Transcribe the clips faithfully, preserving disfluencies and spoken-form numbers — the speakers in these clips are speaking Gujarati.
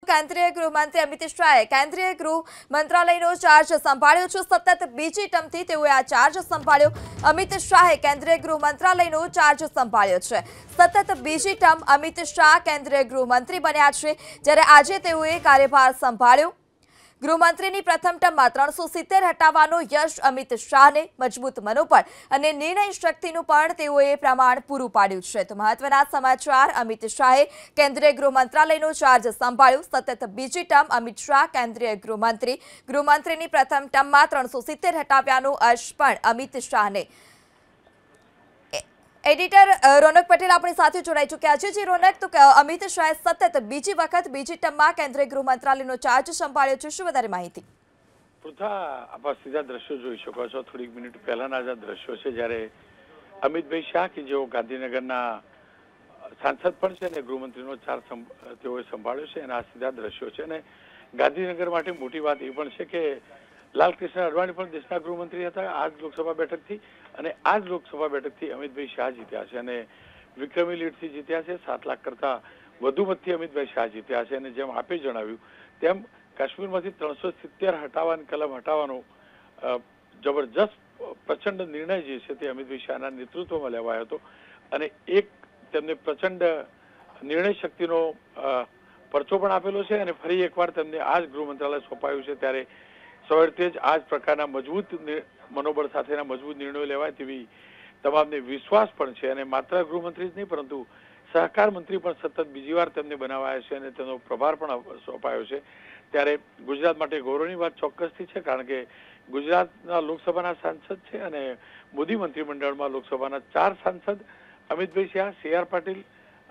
કેન્દ્રીય ગૃહમંત્રી અમિત શાહે કેન્દ્રીય ગૃહ મંત્રાલયનો ચાર્જ સંભાળ્યો છે। સતત બીજી ટર્મથી તેઓએ આ ચાર્જ સંભાળ્યો। અમિત શાહે કેન્દ્રીય ગૃહ મંત્રાલયનો ચાર્જ સંભાળ્યો છે। સતત બીજી ટર્મ અમિત શાહ કેન્દ્રીય ગૃહમંત્રી બન્યા છે, જ્યારે આજે તેઓએ કાર્યભાર સંભાળ્યો। ગૃહમંત્રીની પ્રથમ ટર્મમાં ત્રણસો સિત્તેર હટાવવાનો યશ અમિત શાહને। મજબૂત મનોબળ અને નિર્ણય શક્તિનું પણ તેઓએ પ્રમાણ પૂરું પાડ્યું છે। તો મહત્વના સમાચાર, અમિત શાહે કેન્દ્રીય ગૃહ મંત્રાલયનો ચાર્જ સંભાળ્યો। સતત બીજી ટર્મ અમિત શાહ કેન્દ્રીય ગૃહમંત્રી। ગૃહમંત્રીની પ્રથમ ટર્મમાં ત્રણસો સિત્તેર હટાવ્યાનો યશ પણ અમિત શાહને। એડિટર રોનક પટેલ આપણી સાથે જોડાઈ ચૂક્યા છે। જે રોનક, તો અમિત શાહે સતત બીજી વખત બીજી ટર્મમાં કેન્દ્રીય ગૃહ મંત્રાલયનો ચાર્જ સંભાળ્યો છે, શું વધારે માહિતી? પૃથા, આપ સીધા દ્રશ્યો જોઈ શકો છો। થોડીક મિનિટ પહેલાના જ દ્રશ્યો છે, જ્યારે અમિતભાઈ શાહ કે જેઓ ગાંધીનગરના સાંસદ પણ છે અને ગૃહમંત્રીનો ચાર્જ તેઓએ સંભાળ્યો છે, એના સીધા દ્રશ્યો છે। અને ગાંધીનગર માટે મોટી વાત એ પણ છે કે લાલકૃષ્ણ અડવાણી પણ દેશના ગૃહમંત્રી હતા આ જ લોકસભા બેઠકથી, અને આ જ લોકસભા બેઠકથી અમિતભાઈ શાહ જીત્યા છે અને વિક્રમી લીડથી જીત્યા છે। સાત લાખ કરતા વધુ મતથી અમિતભાઈ શાહ જીત્યા છે। અને જેમ આપે જણાવ્યું તેમ કાશ્મીરમાંથી ત્રણસો સિત્તેર હટાવવાની કલમ હટાવવાનો જબરજસ્ત પ્રચંડ નિર્ણય જે છે તે અમિતભાઈ શાહના નેતૃત્વમાં લેવાયો હતો, અને એક તેમને પ્રચંડ નિર્ણય શક્તિનો પરચો પણ આપેલો છે। અને ફરી એકવાર તેમને આ જ ગૃહ મંત્રાલય સોંપાયું છે, ત્યારે સવારથી જ આ જ પ્રકારના મજબૂત મનોબળ સાથેના મજબૂત નિર્ણયો લેવાય તેવી તમામને વિશ્વાસ પણ છે। અને માત્ર ગૃહમંત્રી જ નહીં, પરંતુ સહકાર મંત્રી પણ સતત બીજી વાર તેમને બનાવાયા છે અને તેનો પ્રભાર પણ સોંપાયો છે। ત્યારે ગુજરાત માટે ગૌરવની વાત ચોક્કસથી છે, કારણ કે ગુજરાતના લોકસભાના સાંસદ છે અને મોદી મંત્રીમંડળમાં લોકસભાના ચાર સાંસદ અમિતભાઈ શાહ, સી આર પાટીલ,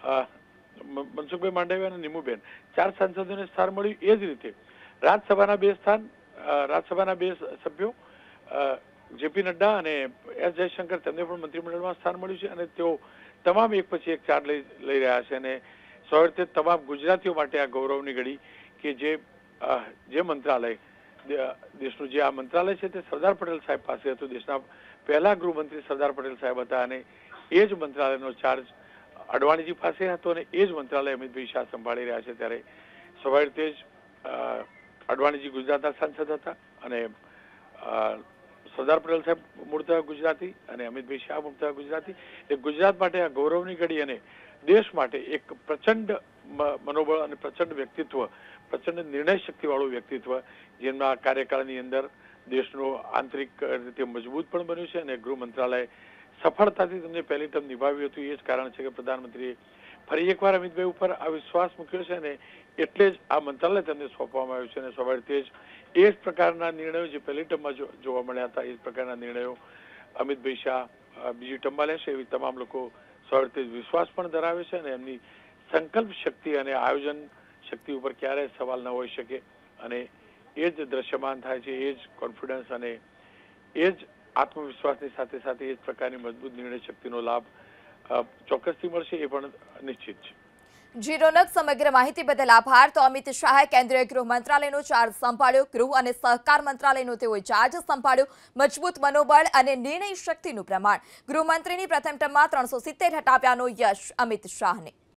મનસુખભાઈ માંડવિયા અને નીમુબેન ચાર સાંસદોને સ્થાન મળ્યું। એ જ રીતે રાજ્યસભાના બે સ્થાન રાજ્યસભાના બે સભ્યો જેપી નડ્ડા અને એસ જયશંકર તેમને પણ મંત્રીમંડળમાં સ્થાન મળ્યું છે, અને તેઓ તમામ એક પછી એક ચાર્જ લઈ લઈ રહ્યા છે। અને સૌ રીતે તમામ ગુજરાતીઓ માટે આ ગૌરવની ઘડી કે જે જે મંત્રાલય દેશનું જે આ મંત્રાલય છે તે સરદાર પટેલ સાહેબ પાસે હતું। દેશના પહેલા ગૃહમંત્રી સરદાર પટેલ સાહેબ હતા, અને એ જ મંત્રાલયનો ચાર્જ અડવાણીજી પાસે હતો, અને એ જ મંત્રાલય અમિતભાઈ શાહ સંભાળી રહ્યા છે। ત્યારે સ્વાભાવિક રીતે જ અડવાણીજી ગુજરાતના સાંસદ હતા, અને સરદાર પટેલ સાહેબ મૂળતઃ ગુજરાતી અને અમિતભાઈ શાહ મૂળતઃ ગુજરાતી। એ ગુજરાત માટે આ ગૌરવની ઘડી અને દેશ માટે એક પ્રચંડ મનોબળ અને પ્રચંડ વ્યક્તિત્વ, પ્રચંડ નિર્ણય શક્તિવાળું વ્યક્તિત્વ, જેમના કાર્યકાળની અંદર દેશનું આંતરિક રીતે મજબૂત પણ બન્યું છે, અને ગૃહ મંત્રાલય સફળતાથી તેમને પહેલી ટર્મ નિભાવ્યું હતું। એ જ કારણ છે કે પ્રધાનમંત્રીએ ફરી એકવાર અમિતભાઈ ઉપર આ વિશ્વાસ મૂક્યો છે, અને એટલે જ આ મંત્રાલય તેમને સોંપવામાં આવ્યું છે। અને સ્વાભાવિક રીતે જ એ જ પ્રકારના નિર્ણયો જે પહેલી ટર્મમાં જોવા મળ્યા હતા, એ જ પ્રકારના નિર્ણયો અમિતભાઈ શાહ બીજી ટર્મમાં લેશે એવી તમામ લોકો સ્વાભાવિક રીતે વિશ્વાસ પણ ધરાવે છે, અને એમની સંકલ્પ શક્તિ અને આયોજન શક્તિ ઉપર ક્યારેય સવાલ ન હોઈ શકે। અને એ જ દ્રશ્યમાન થાય છે, એ જ કોન્ફિડન્સ અને એ જ આત્મવિશ્વાસની સાથે સાથે એ જ પ્રકારની મજબૂત નિર્ણય શક્તિનો લાભ ચોક્કસથી મળશે, એ પણ નિશ્ચિત છે। જી રોનક, સમગ્ર માહિતી બદલ આભાર। તો અમિત શાહે કેન્દ્રીય ગૃહ મંત્રાલયનો ચાર્જ સંભાળ્યો। ગૃહ અને સહકાર મંત્રાલયનો તેઓએ ચાર્જ સંભાળ્યો। મજબૂત મનોબળ અને નિર્ણય શક્તિનું પ્રમાણ। ગૃહમંત્રીની પ્રથમ ટર્મમાં ત્રણસો સિત્તેર હટાવ્યાનો યશ અમિત શાહને।